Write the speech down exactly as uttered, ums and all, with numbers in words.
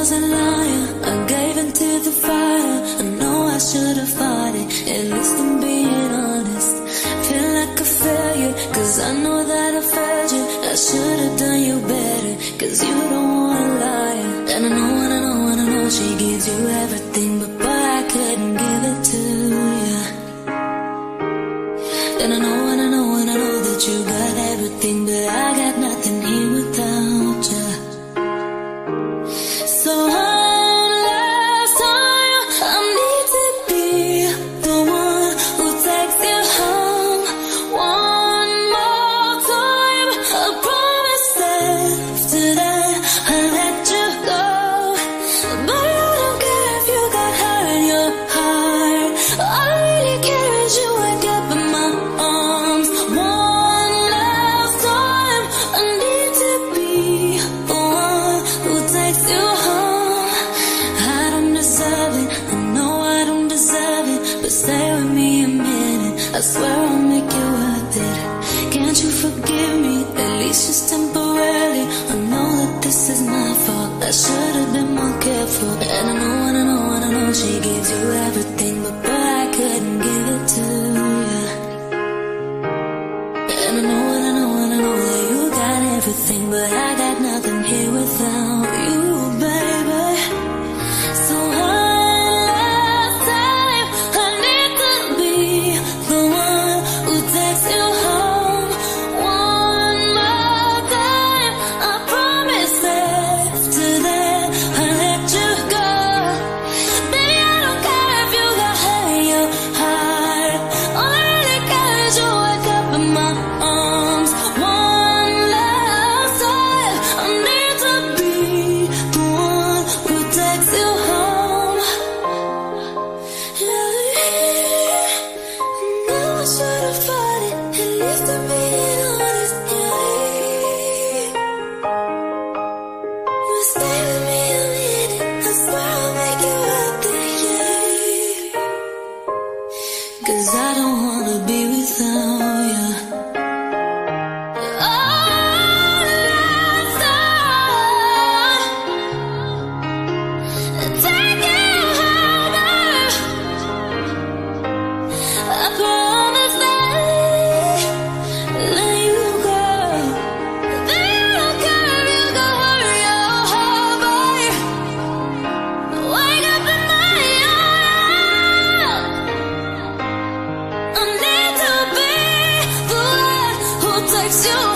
wasn't lying, I gave into the fire. I know I should have fought it, at least I'm being honest. Feel like a failure, cause I know that I failed you. I should have done you better, cause you don't wanna lie. And I know, and I know, and I know she gives you everything, but boy, I couldn't give it to you. And I know, and I know, and I know that you got everything, but I got nothing here without you. So one last time, I need to be the one who takes you home. One more time, I promise that after that I'll let you go. But I don't care if you got her in your heart. All I really care is you wake up in my arms. One last time, I need to be the one who takes you home. I don't deserve it, I know I don't deserve it, but stay with me a minute, I swear I'll make you worth it. Can't you forgive me, at least just temporarily? I know that this is my fault, I should have been more careful. And I know, and I know, and I know she gives you everything, but boy, I couldn't give it to you. And I know, and I know, and I know that you got everything, but I got nothing here without you, baby. So one last time, I need to be the one who takes you home. One more time, I promise that after that I'll let you go. Baby, I don't care if you got her in your heart. All I really care is you wake up in my arms. One last time, I need to be the one who takes you home. Yeah, I know I should have fought it, at least I'm being honest. Yeah, but stay with me a minute, I swear I'll make you worth it. Yeah, cause I don't wanna be without you. You